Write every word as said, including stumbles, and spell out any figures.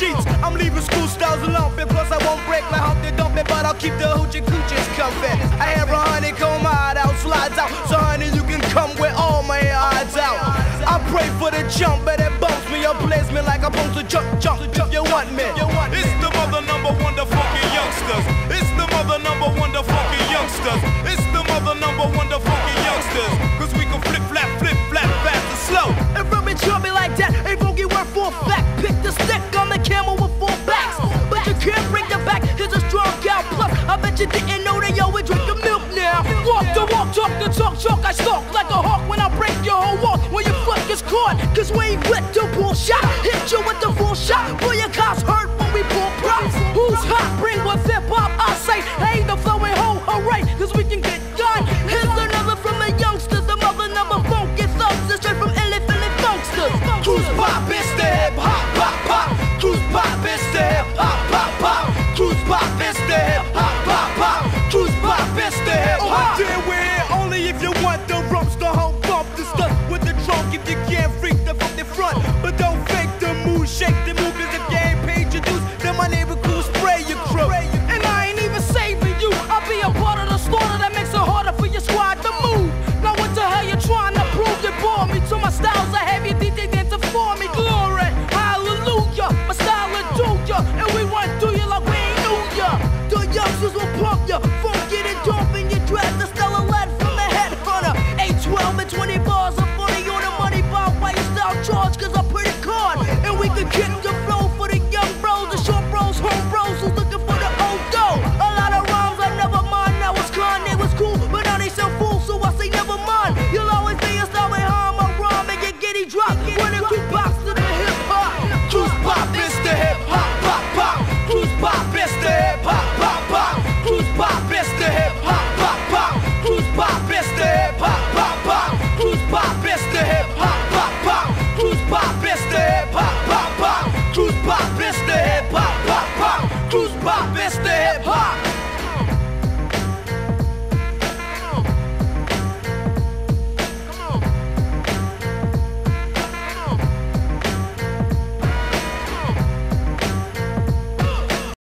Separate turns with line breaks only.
sheets. I'm leaving school styles alone, because I won't break my Humpty Dumpty, but I'll keep the hoochie coochies comfy. I have a honeycomb hide out, slides out, so honey, you can come with all my odds out. I pray for the jumper that bumps me or plays me like I'm supposed to jump, jump, jump. You want me?
It's the mother number one, the funky youngsters. It's the mother number one, the funky youngsters. It's the mother number one, the funky youngsters. Cause we can flip, flap, flip, flap, fast and slow.
If Ruby trouble me like that, ain't funky word for a fact. Pick the stick on the camel with four backs, but you can't break the back. Here's a strong cow plus. I bet you didn't know that yo we drink the milk now. Walk the walk, talk the talk, talk. I stalk like a hawk when I break your whole walk. When your foot gets caught, cause we ain't with the bull shot. Hit you with the full shot. Boy, your cops hurt when we pull props. Who's hot? Bring with hip hop. I say, hey, the flowing ho, hooray, cause we can get done. Here's another from the youngsters, the mother number funky thugs, straight from Illy Philly Funksters. Crewz Pop, it's the hip hop, pop, pop. Crewz Pop, it's the hip hop, pop, pop. Crewz Pop, it's the hip hop, pop, pop. Crewz Pop, it's the hip hop. Oh, dear, we're here only if you want the rumps, the whole bump, the stuff with the trunk if you can't freak the from the front. But don't fake the move, shake the move, cause if you ain't paid your dues, then my neighbor Crewz spray your crew. And I ain't even saving you, I'll be a part of the slaughter that makes it harder for your squad to move. Now what the hell you trying to prove? You bore me to my styles, I have you D J dance for me. Glory, hallelujah, my style will do ya, and we won't do you like we ain't knew ya. The youngsters will pump ya, funk it and dump in your dress, the stellar lead from the headhunter. eight, twelve and twenty bars, I'm funny on the money bar, why you style charge, cause I'm pretty card, and we could get